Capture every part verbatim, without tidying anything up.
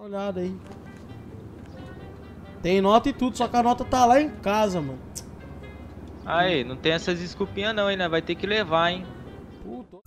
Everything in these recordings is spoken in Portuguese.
uma olhada aí. Tem nota e tudo, só que a nota tá lá em casa, mano. Aí, não tem essas desculpinhas não, hein, né? Vai ter que levar, hein. Puta.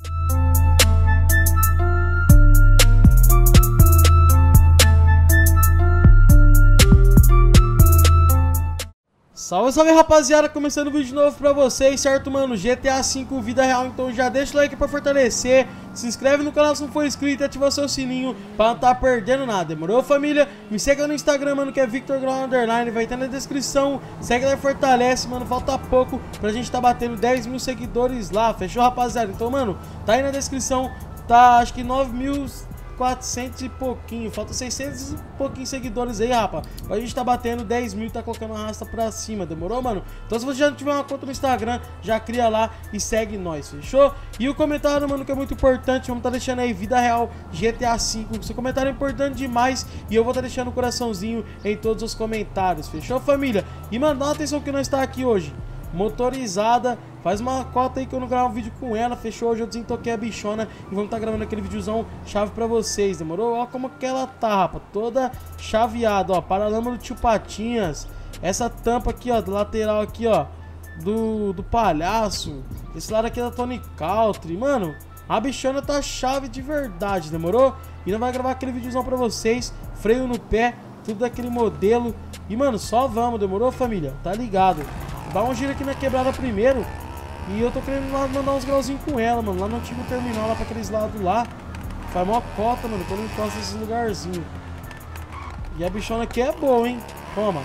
Salve, salve, rapaziada, começando o vídeo novo pra vocês, certo, mano? G T A cinco vida real, então já deixa o like pra fortalecer, se inscreve no canal se não for inscrito e ativa seu sininho pra não tá perdendo nada, demorou, família? Me segue no Instagram, mano, que é Victor Grau Underline, vai estar na descrição, segue lá e fortalece, mano, falta pouco pra gente tá batendo dez mil seguidores lá, fechou, rapaziada? Então, mano, tá aí na descrição, tá, acho que nove mil e quatrocentos e pouquinho, falta seiscentos e pouquinho seguidores aí, rapaz. A gente tá batendo dez mil e tá colocando uma arrasta pra cima, demorou, mano? Então se você já não tiver uma conta no Instagram, já cria lá e segue nós, fechou? E o comentário, mano, que é muito importante, vamos tá deixando aí vida real G T A cinco, seu comentário é importante demais e eu vou tá deixando o coraçãozinho em todos os comentários, fechou, família? E, mano, dá atenção que nós tá aqui hoje, motorizada. Faz uma cota aí que eu não gravo um vídeo com ela, fechou? Hoje eu desentoquei a bichona e vamos estar tá gravando aquele videozão chave pra vocês, demorou? Ó como que ela tá, rapaz, toda chaveada, ó, paralama do tio Patinhas. Essa tampa aqui, ó, do lateral aqui, ó, do, do palhaço. Esse lado aqui é da Tony Country, mano, a bichona tá chave de verdade, demorou? E não vai gravar aquele videozão pra vocês, freio no pé, tudo daquele modelo. E, mano, só vamos, demorou, família? Tá ligado? Dá um giro aqui na quebrada primeiro. E eu tô querendo lá mandar uns grauzinhos com ela, mano. Lá no antigo terminal, lá pra aqueles lados lá. Faz mó cota, mano, quando encosta esses lugarzinhos. E a bichona aqui é boa, hein? Toma.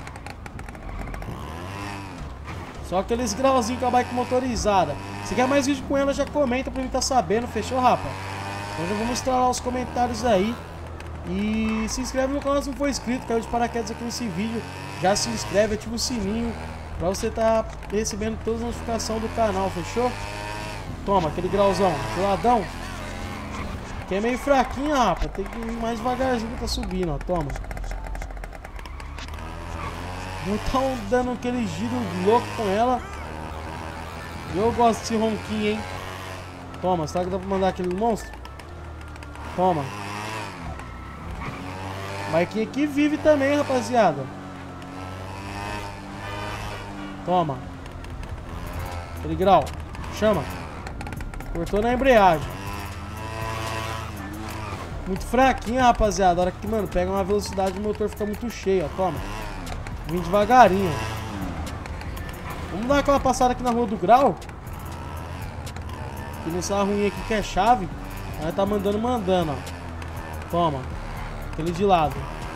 Só aqueles grauzinhos com a bike motorizada. Se quer mais vídeo com ela, já comenta pra mim tá sabendo. Fechou, rapa? Então já vou mostrar lá os comentários aí. E se inscreve no canal se não for inscrito. Caiu de paraquedas aqui nesse vídeo. Já se inscreve, ativa o sininho pra você tá recebendo todas as notificações do canal, fechou? Toma, aquele grauzão, geladão. Que é meio fraquinho, rapaz. Tem que ir mais devagarzinho que tá subindo, ó. Toma. Não tá dando aquele giro louco com ela. Eu gosto desse ronquinho, hein? Toma, será que dá pra mandar aquele monstro? Toma. Marquinha aqui vive também, rapaziada. Toma. Aquele grau. Chama. Cortou na embreagem. Muito fraquinha, rapaziada. A hora que, mano, pega uma velocidade, o motor fica muito cheio, ó. Toma. Vim devagarinho. Vamos dar aquela passada aqui na rua do grau. Que nessa ruim aqui que é chave. Aí tá mandando, mandando, ó. Toma. Aquele de lado.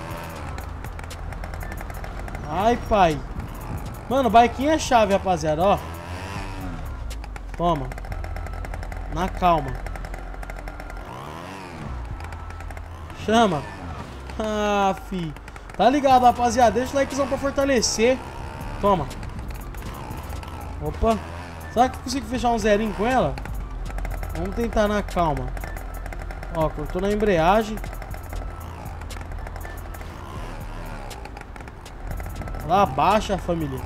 Ai, pai. Mano, biquinho é chave, rapaziada, ó. Toma. Na calma. Chama. Ah, fi. Tá ligado, rapaziada? Deixa o likezão pra fortalecer. Toma. Opa. Será que eu consigo fechar um zerinho com ela? Vamos tentar na calma. Ó, cortou na embreagem. Lá abaixa, família.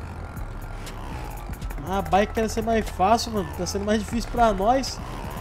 A bike quer ser mais fácil, mano. Tá sendo mais difícil pra nós.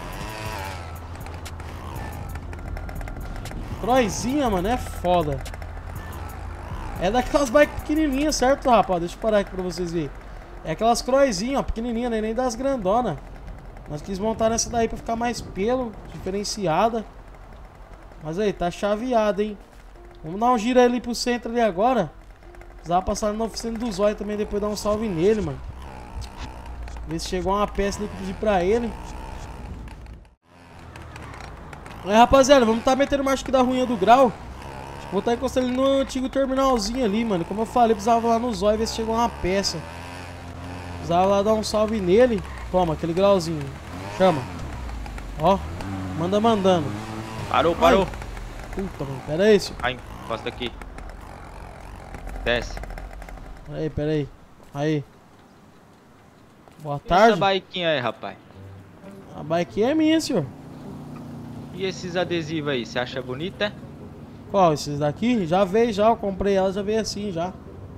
Croizinha, mano, é foda. É daquelas bikes pequenininhas, certo, rapaz? Deixa eu parar aqui pra vocês verem. É aquelas croizinhas, ó, pequenininhas, nem das grandonas. Nós quis montar nessa daí pra ficar mais pelo, diferenciada. Mas aí, tá chaveada, hein? Vamos dar um giro ali pro centro ali agora. Precisava passar na oficina do Zóio também, depois dar um salve nele, mano. Ver se chegou uma peça ali que eu pedi pra ele. Aí, rapaziada, vamos tá metendo marcha aqui da ruinha do grau. Vou estar tá encostando ali no antigo terminalzinho ali, mano. Como eu falei, precisava lá no Zóio ver se chegou uma peça. Precisava lá dar um salve nele. Toma, aquele grauzinho. Chama. Ó, manda mandando. Parou, parou. Ai. Puta, mano, pera aí, senhor. Ai, encosta aqui. Desce. Pera aí, pera aí. Aí. Boa tarde. Essa biquinha aí, rapaz. A bike é minha, senhor. E esses adesivos aí, você acha bonita? Qual? Esses daqui? Já veio, já. Eu comprei ela, já veio assim, já.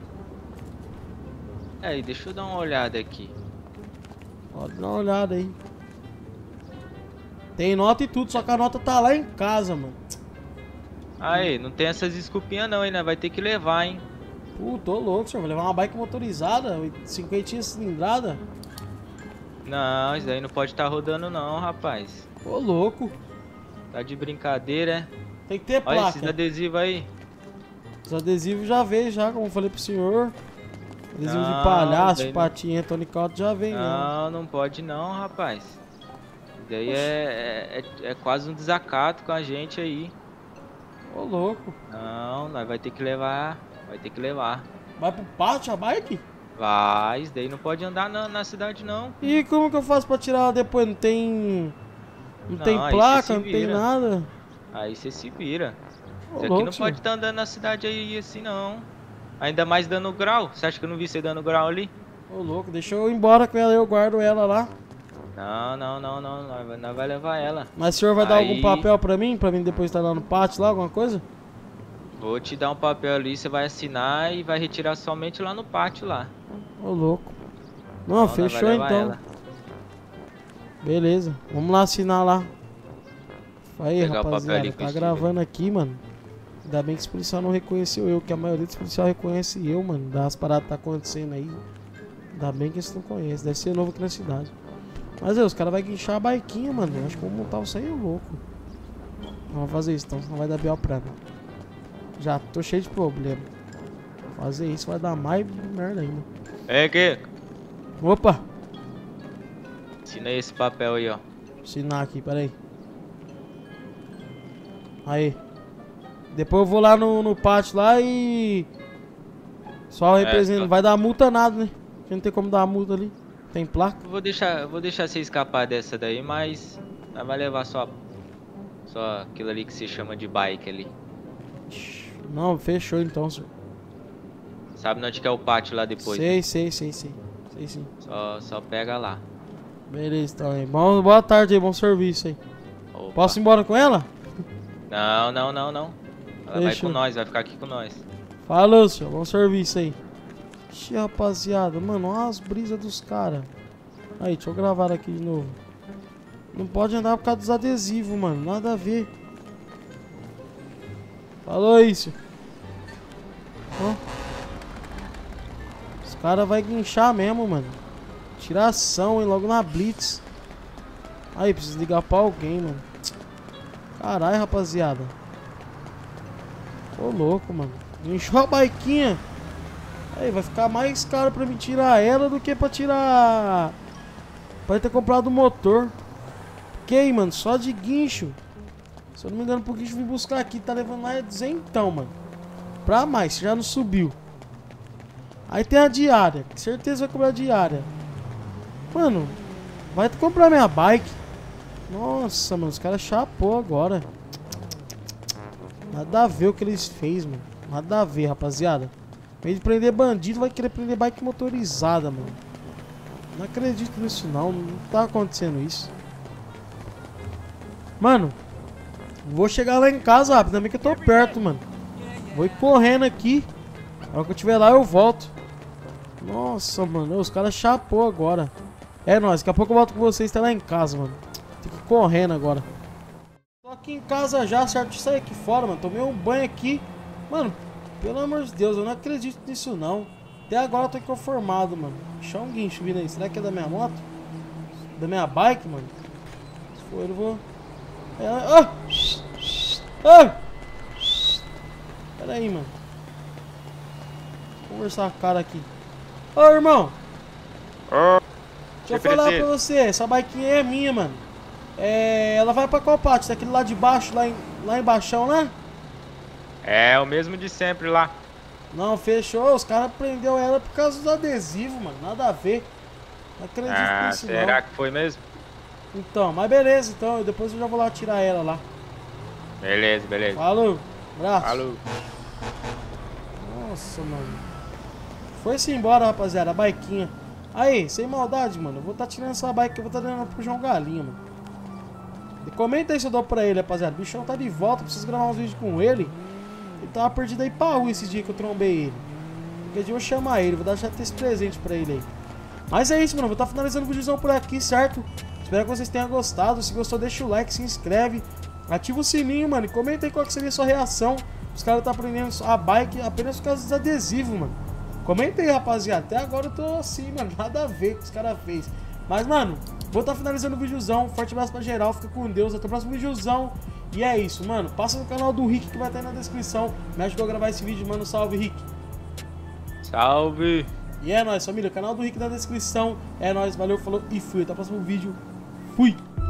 Aí, deixa eu dar uma olhada aqui. Pode dar uma olhada aí. Tem nota e tudo, só que a nota tá lá em casa, mano. Aí, não tem essas desculpinhas não, hein, né? Vai ter que levar, hein? Pô, tô louco, senhor. Vou levar uma bike motorizada, cinquenta cilindrada. Não, isso daí não pode estar rodando não, rapaz. Ô, louco. Tá de brincadeira, é? Tem que ter Olha placa. esses adesivos aí. Os adesivos já veio, já, como eu falei pro senhor. Adesivo Não, de palhaço, daí de não- patinha, Tony Caldo já vem, né? Não, não pode não, rapaz. Isso daí é, é, é quase um desacato com a gente aí. Ô, louco. Não, nós vai ter que levar. Vai ter que levar. Vai pro pátio a bike? Vai, isso daí não pode andar na, na cidade não. E como que eu faço pra tirar ela depois? Não tem... Não, Não, tem aí placa, você se não tem vira. nada. Aí você se vira. Ô, Isso aqui louco, não senhor. pode estar andando na cidade aí assim não. Ainda mais dando grau. Você acha que eu não vi você dando grau ali? Ô, louco, deixa eu ir embora com ela, eu guardo ela lá. Não, não, não, não. Nós vai- nós vai levar ela. Mas o senhor vai dar algum Aí- papel pra mim? Pra mim depois estar lá no pátio, lá, alguma coisa? Vou te dar um papel ali, você vai assinar e vai retirar somente lá no pátio lá. Ô, louco. Não, Não, nós vai fechou levar então. ela. Beleza, vamos lá assinar lá. Aí, Pegar o papel rapaziada, ali com tá o Steve. gravando aqui, mano. Ainda bem que esse policial não reconheceu eu, que a maioria dos policiais reconhece eu, mano. Das paradas que tá acontecendo aí. Ainda bem que eles não conhecem, deve ser novo aqui na cidade. Mas aí, os caras vão guinchar a baiquinha, mano. Eu acho que vamos montar isso aí, é louco. Não vou fazer isso, então, senão vai dar B O pra mim. Já tô cheio de problema. Fazer isso vai dar mais merda ainda. É que? Opa! Assina aí esse papel aí, ó. Assinar aqui, peraí. Aí. Depois eu vou lá no, no pátio lá e... Só representa. só- Não vai dar multa nada, né? Porque não tem como dar multa ali. Tem placa. Eu Vou deixar, eu vou deixar você escapar dessa daí, mas nós vai levar só só aquilo ali que se chama de bike ali. Não, fechou então, senhor. Sabe onde que é o pátio lá depois? Sei, sei, sei, sei. Sei sim. Só, só pega lá. Beleza, então aí. Bom, boa tarde aí, bom serviço aí. Opa. Posso ir embora com ela? Não, não, não, não. Ela vai Fechou. com nós, vai ficar aqui com nós. Falou, senhor. Bom serviço aí. Ixi, rapaziada. Mano, olha as brisas dos caras. Aí, deixa eu gravar aqui de novo. Não pode andar por causa dos adesivos, mano. Nada a ver. Falou isso. Ó. Os caras vão guinchar mesmo, mano. Tiração, hein? Logo na blitz. Aí, preciso ligar pra alguém, mano. Caralho, rapaziada. Ô, louco, mano. Guinchou a baiquinha. Aí, vai ficar mais caro pra me tirar ela do que pra tirar... Pra ter comprado o motor. Ok, mano, só de guincho. Se eu não me engano, pro guincho vir buscar aqui, tá levando lá é duzentão, mano. Pra mais, já não subiu. Aí tem a diária, com certeza vai cobrar a diária. Mano, vai comprar minha bike. Nossa, mano, os caras chapou agora. Nada a ver o que eles fez, mano. Nada a ver, rapaziada. Em vez de prender bandido, vai querer prender bike motorizada, mano. Não acredito nisso não, não tá acontecendo isso. Mano, vou chegar lá em casa rápido, ainda bem que eu tô perto, mano. Vou ir correndo aqui. Na hora que eu estiver lá eu volto. Nossa, mano, os caras chapou agora. É nóis, daqui a pouco eu volto com vocês, tá lá em casa, mano. Tem que ir correndo agora. Tô aqui em casa já, certo? Saí aqui fora, mano. Tomei um banho aqui. Mano, pelo amor de Deus, eu não acredito nisso não. Até agora eu tô inconformado, mano. Deixa um guincho vindo aí. Será que é da minha moto? Da minha bike, mano? Se for, eu vou... É... Ah! Ah! Pera aí, mano. Vou conversar com o cara aqui. Ô, irmão. Ô, Deixa eu falar pra você. Essa biquinha é minha, mano. É... Ela vai pra qual pátio? Daquele lá de baixo, lá, em... lá embaixo, né? É o mesmo de sempre lá. Não, fechou. Os caras prenderam ela por causa dos adesivos, mano. Nada a ver. Não acredito Ah, nisso, será não. que foi mesmo? Então, mas beleza, então. Depois eu já vou lá tirar ela lá. Beleza, beleza. Falou. Abraço. Falou. Nossa, mano. Foi-se embora, rapaziada. A baiquinha. Aí, sem maldade, mano. Eu vou estar tá tirando essa bike. Eu vou estar tá dando pro João Galinha, mano. Comenta aí se eu dou pra ele, rapaziada. O bichão tá de volta. Preciso gravar uns vídeos com ele. Ele tava perdido aí pra rua esse dia que eu trombei ele. Qualquer dia eu vou chamar ele. Vou deixar esse presente pra ele aí. Mas é isso, mano. Vou estar tá finalizando o vídeozão por aqui, certo? Espero que vocês tenham gostado. Se gostou, deixa o like, se inscreve. Ativa o sininho, mano, e comenta aí qual que seria a sua reação. Os caras tá aprendendo a bike apenas por causa dos adesivos, mano. Comenta aí, rapaziada. Até agora eu tô assim, mano, nada a ver com o que os caras fez. Mas, mano, vou estar tá finalizando o videozão. Forte abraço pra geral, fica com Deus. Até o próximo videozão. E é isso, mano. Passa no canal do Rick que vai estar aí na descrição. Me ajudou a gravar esse vídeo, mano. Salve, Rick. Salve. E é nóis, família. O canal do Rick na descrição. É nóis, valeu, falou e fui. Até o próximo vídeo. Fui.